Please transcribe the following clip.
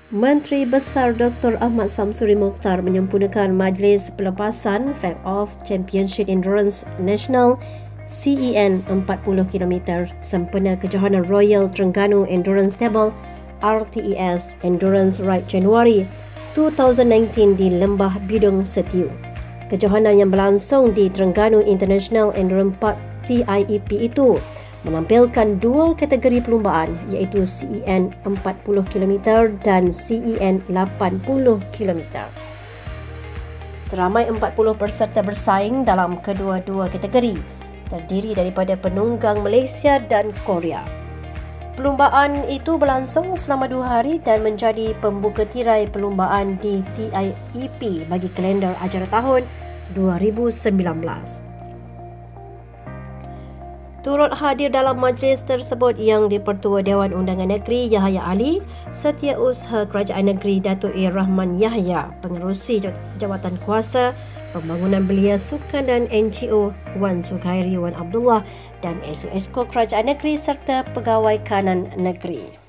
Menteri Besar Dr. Ahmad Samsuri Mokhtar menyempurnakan Majlis Pelepasan Flag Off Championship Endurance National CEN 40km sempena kejohanan Royal Terengganu Endurance Table RTES Endurance Ride Januari 2019 di Lembah Bidung Setiu. Kejohanan yang berlangsung di Terengganu International Endurance Park TIEP itu menampilkan dua kategori perlumbaan iaitu CEN 40km dan CEN 80km. Seramai 40 peserta bersaing dalam kedua-dua kategori, terdiri daripada penunggang Malaysia dan Korea. Perlumbaan itu berlangsung selama 2 hari dan menjadi pembuka tirai perlumbaan di TIEP bagi kalender ajar tahun 2019. Turut hadir dalam majlis tersebut yang di-Pertua Dewan Undangan Negeri Yahya Ali, Setiausaha Kerajaan Negeri Datuk A. Rahman Yahya, Pengerusi Jawatan Kuasa, Pembangunan Belia Sukan dan NGO Wan Suhairi Wan Abdullah dan SOSCO Kerajaan Negeri serta Pegawai Kanan Negeri.